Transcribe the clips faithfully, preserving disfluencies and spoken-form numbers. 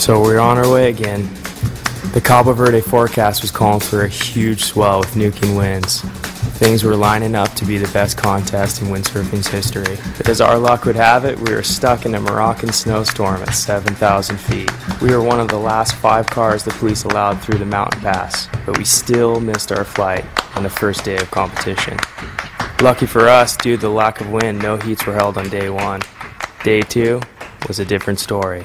So we're on our way again. The Cabo Verde forecast was calling for a huge swell with nuking winds. Things were lining up to be the best contest in windsurfing's history. But as our luck would have it, we were stuck in a Moroccan snowstorm at seven thousand feet. We were one of the last five cars the police allowed through the mountain pass, but we still missed our flight on the first day of competition. Lucky for us, due to the lack of wind, no heats were held on day one. Day two was a different story.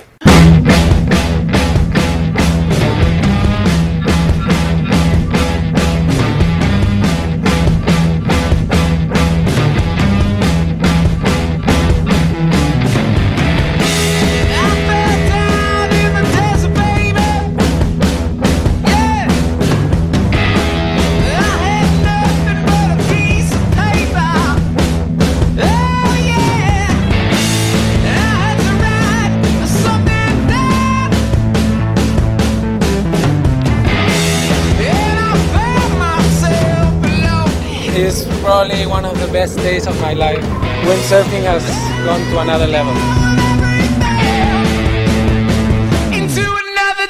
It's probably one of the best days of my life. Windsurfing has gone to another level. Into another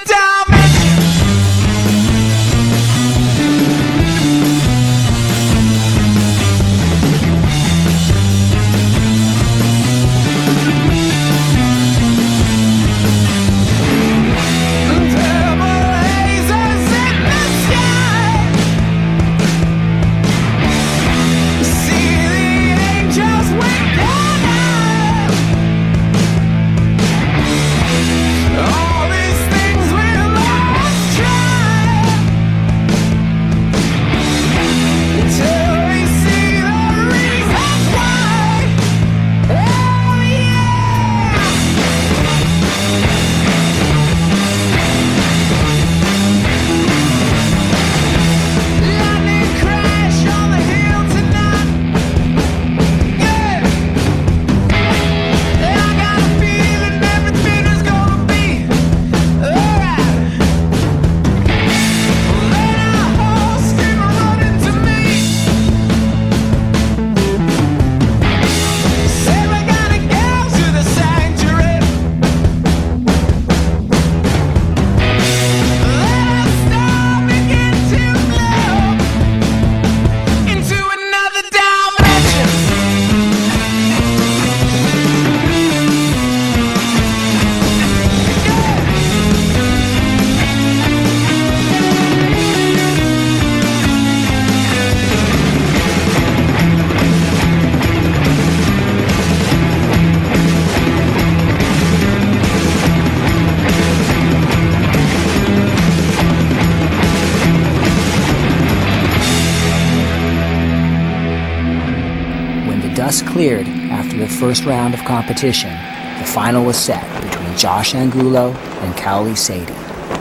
Dust cleared after the first round of competition. The final was set between Josh Angulo and Cowley Sadie.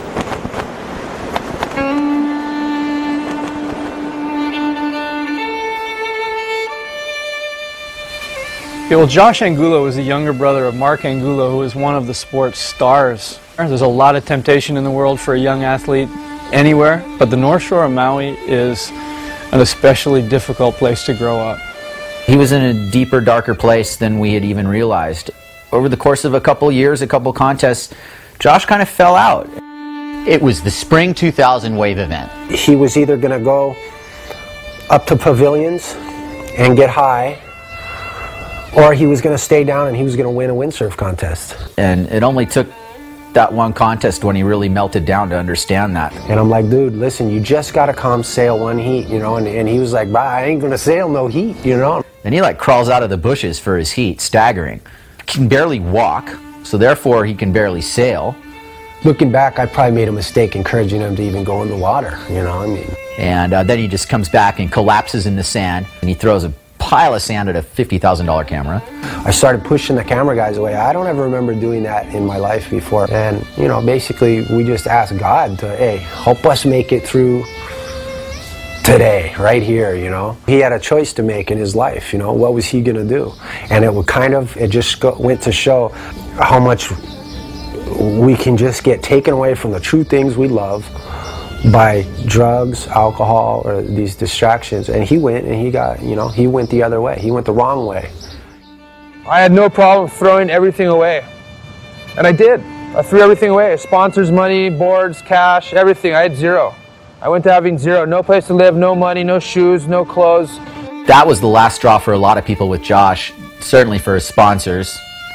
Yeah, well, Josh Angulo is the younger brother of Mark Angulo, who is one of the sport's stars. There's a lot of temptation in the world for a young athlete anywhere, but the North Shore of Maui is an especially difficult place to grow up. He was in a deeper, darker place than we had even realized. Over the course of a couple years, a couple contests, Josh kind of fell out. It was the Spring two thousand wave event. He was either going to go up to pavilions and get high, or he was going to stay down and he was going to win a windsurf contest. And it only took that one contest when he really melted down to understand that. And I'm like, dude, listen, you just got to come sail one heat, you know, and, and he was like, bah, I ain't going to sail no heat, you know. And he like crawls out of the bushes for his heat, staggering. Can barely walk, so therefore he can barely sail. Looking back, I probably made a mistake encouraging him to even go in the water, you know, I mean. And uh, then he just comes back and collapses in the sand, and he throws a pile of sand at a fifty thousand dollar camera. I started pushing the camera guys away. I don't ever remember doing that in my life before. And, you know, basically we just asked God to, hey, help us make it through today, right here, you know. He had a choice to make in his life, you know. What was he going to do? And it would kind of, it just go, went to show how much we can just get taken away from the true things we love by drugs, alcohol, or these distractions. And he went and he got, you know, he went the other way. He went the wrong way. I had no problem throwing everything away. And I did. I threw everything away. Sponsors' money, boards, cash, everything. I had zero. I went to having zero. No place to live, no money, no shoes, no clothes. That was the last straw for a lot of people with Josh, certainly for his sponsors,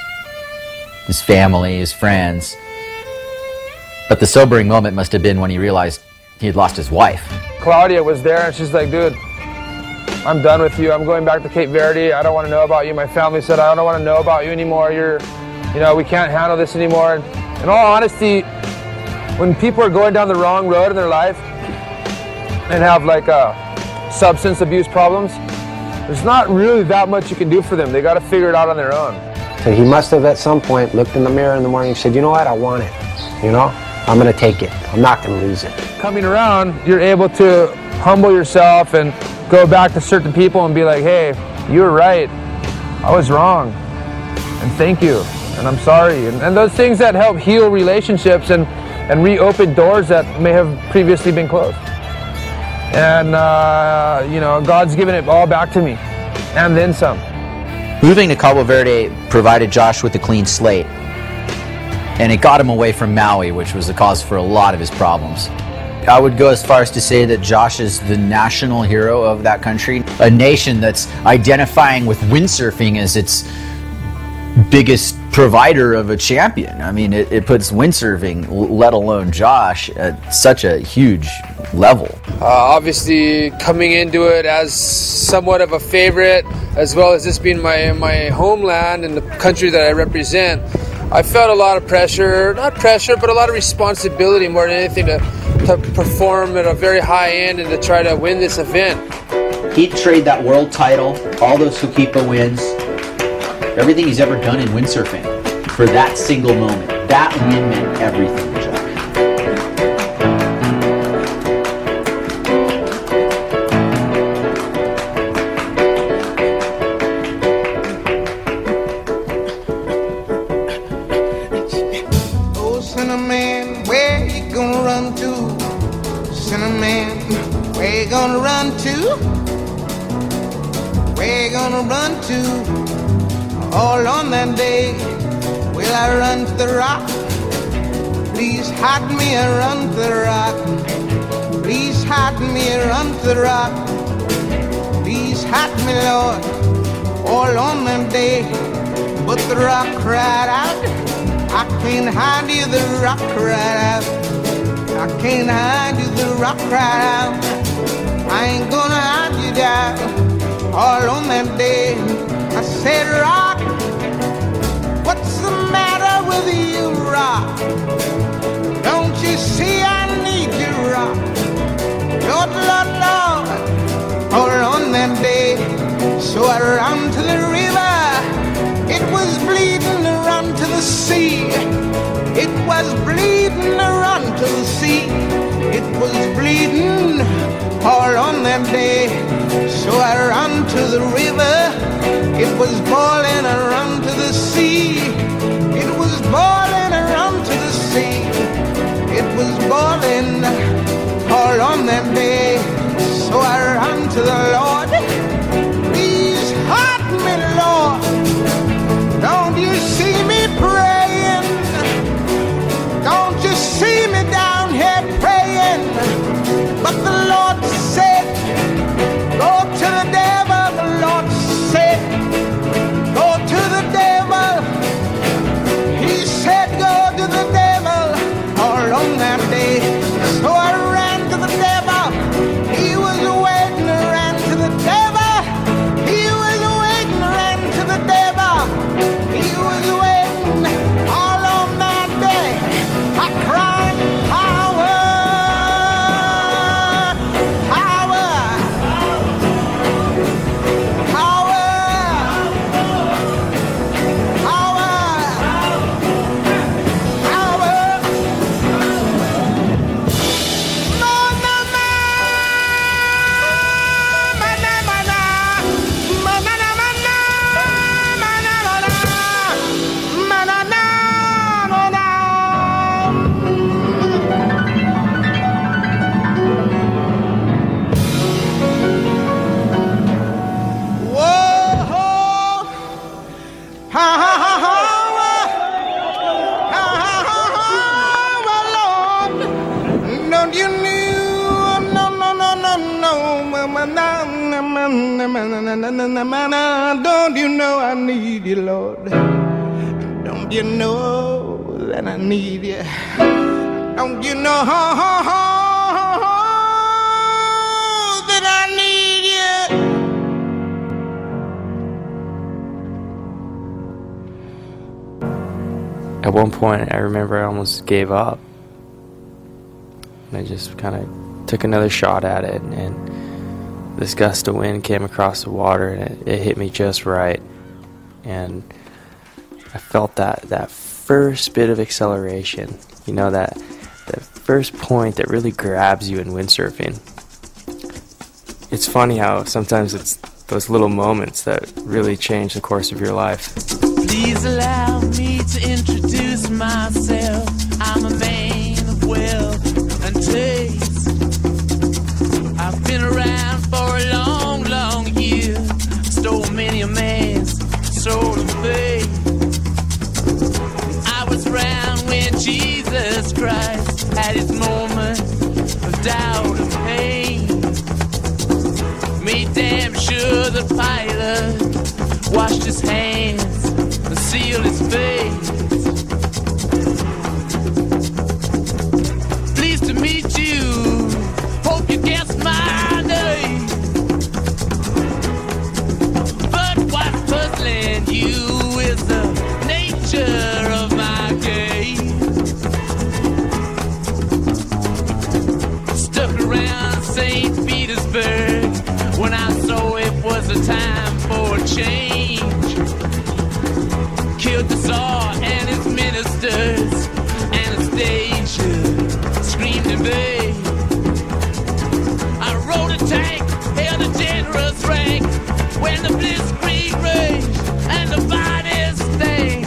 his family, his friends. But the sobering moment must have been when he realized he had lost his wife. Claudia was there and she's like, dude, I'm done with you. I'm going back to Cape Verde. I don't want to know about you. My family said, I don't want to know about you anymore. You're, you know, we can't handle this anymore. And in all honesty, when people are going down the wrong road in their life and have like uh, substance abuse problems, there's not really that much you can do for them. They got to figure it out on their own. So he must have at some point looked in the mirror in the morning and said, you know what, I want it. You know, I'm going to take it. I'm not going to lose it. Coming around, you're able to humble yourself and go back to certain people and be like, hey, you were right. I was wrong. And thank you. And I'm sorry. And, and those things that help heal relationships and, and reopen doors that may have previously been closed. And, uh, you know, God's given it all back to me, and then some. Moving to Cabo Verde provided Josh with a clean slate, and it got him away from Maui, which was the cause for a lot of his problems. I would go as far as to say that Josh is the national hero of that country, a nation that's identifying with windsurfing as its biggest provider of a champion. I mean, it, it puts windsurfing, let alone Josh, at such a huge level. Uh, obviously, coming into it as somewhat of a favorite, as well as this being my, my homeland and the country that I represent, I felt a lot of pressure, not pressure, but a lot of responsibility more than anything to, to perform at a very high end and to try to win this event. He'd trade that world title, all those Hukipa wins, everything he's ever done in windsurfing for that single moment. That win meant everything to Josh. Oh, Cinnamon, where you gonna run to? Cinnamon, where you gonna run to? Where you gonna run to? All on that day, will I run to the rock? Please hide me and run to the rock. Please hide me and run to the rock. Please hide me, Lord, all on that day. But the rock cried out, I can't hide you, the rock cried out. I can't hide you, the rock cried out. I ain't gonna hide you down, all on that day. I said, rock, what's the matter with you, rock? Don't you see I need you, rock? Lord, Lord, Lord, all on that day. So I ran to the river, it was bleeding to run to the sea. It was bleeding to run to the sea. It was bleeding all on that day. So I ran to the river. It was boiling, I run to the sea. It was boiling, I run to the sea. It was boiling all on that day. So I ran to the Lord. Please hide me, Lord. Don't you see me praying? Don't you see me down here praying? But the Lord said, na na na na na na. Don't you know I need you, Lord? Don't you know that I need you? Don't you know that I need you? At one point, I remember I almost gave up. And I just kind of took another shot at it, and this gust of wind came across the water, and it, it hit me just right. And I felt that, that first bit of acceleration, you know, that, that first point that really grabs you in windsurfing. It's funny how sometimes it's those little moments that really change the course of your life. Please allow me to introduce myself. I'm a man of wealth and taste. I've been around for a long, long year. Stole many a man's soul of faith. I was around when Jesus Christ had his moment of doubt and pain. Made damn sure the pilot washed his hands and sealed his face. Pleased to meet you. Hope you guess my name. But what's puzzling you is the nature of my game. Stuck around Saint Petersburg when I saw it was a time for a change. Killed the Tsar and his ministers. Anastasia screamed in vain. I rode a tank, held a generous rank when the blitzkrieg raged and the bodies stank.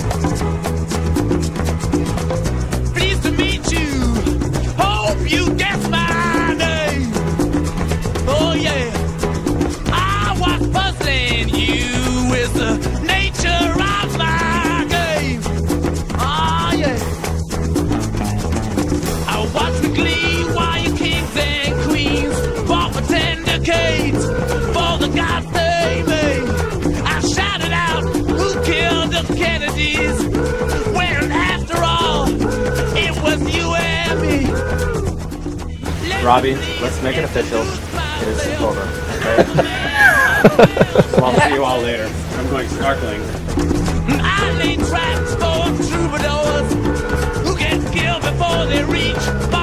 Pleased to meet you. Hope you guess my name. Oh yeah. I was puzzling you with the nature of my game. Oh yeah. I watched with glee while you kings and queens fought for ten decades for the God they made. I shouted out, who killed the Kennedys? When after all, it was you and me. Robbie, let's make it official. It is over. Okay? So I'll see you all later. I'm going snorkeling. I laid traps for troubadours who get killed before they reach.